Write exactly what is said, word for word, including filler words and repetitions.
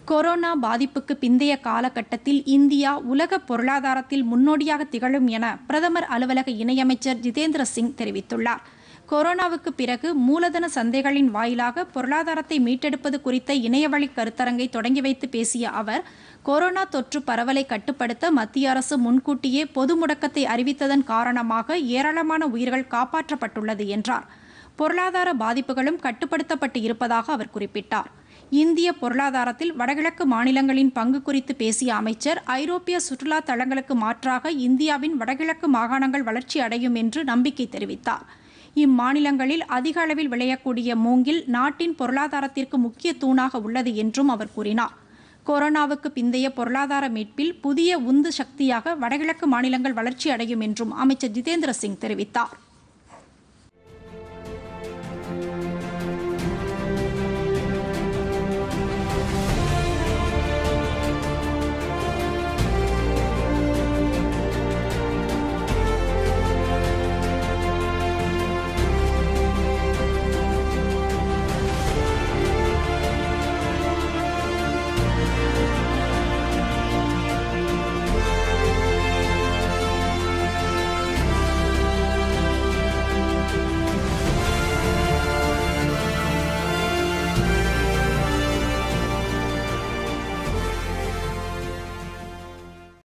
Corona பாதிப்புக்கு பிந்தைய காலகட்டத்தில் இந்தியா உலக பொருளாதாரத்தில் முன்னோடியாக திகழும் என பிரதமர் அலுவலக இணையமைச்சர் ஜிதேந்திர சிங் தெரிவித்துள்ளார். கொரோனாவுக்கு பிறகு மூலதன சந்தைகளின் வாயிலாக பொருளாதாரத்தை மீட்டெடுப்பது குறித்த இணையவழி கருத்தரங்கை தொடங்கி வைத்து பேசிய அவர், கொரோனா தொற்று பரவலை கட்டுப்படுத்த மத்திய அரசு முன்கூட்டியே பொது முடக்கத்தை அறிவித்ததன் காரணமாக ஏராளமான உயிர்கள் காப்பாற்றப்பட்டுள்ளது என்றார். பொருளாதார பாதிப்புகளும் கட்டுப்படுத்தப்பட்டு இருப்பதாக அவர் குறிப்பிட்டார். இந்திய பொருளாதாரத்தில் வடகிழக்கு மாநிலங்களின் பங்கு குறித்து பேசிய அமைச்சர், ஐரோப்பிய சுற்றுலா தலங்களுக்கு மாற்றாக இந்தியாவின் வடகிழக்கு மாகாணங்கள் வளர்ச்சி அடையும் என்று நம்பிக்கை தெரிவித்தார். இம்மாநிலங்களில் அதிக அளவில் விளையக்கூடிய மூங்கில் நாட்டின் பொருளாதாரத்திற்கு முக்கிய தூணாக உள்ளது என்றும் அவர் கூறினார். கொரோனாவுக்கு பிந்தைய பொருளாதார மீட்பில் புதிய உந்து சக்தியாக வடகிழக்கு மாநிலங்கள் வளர்ச்சி அடையும் என்றும் அமைச்சர் ஜிதேந்திர சிங் தெரிவித்தார்.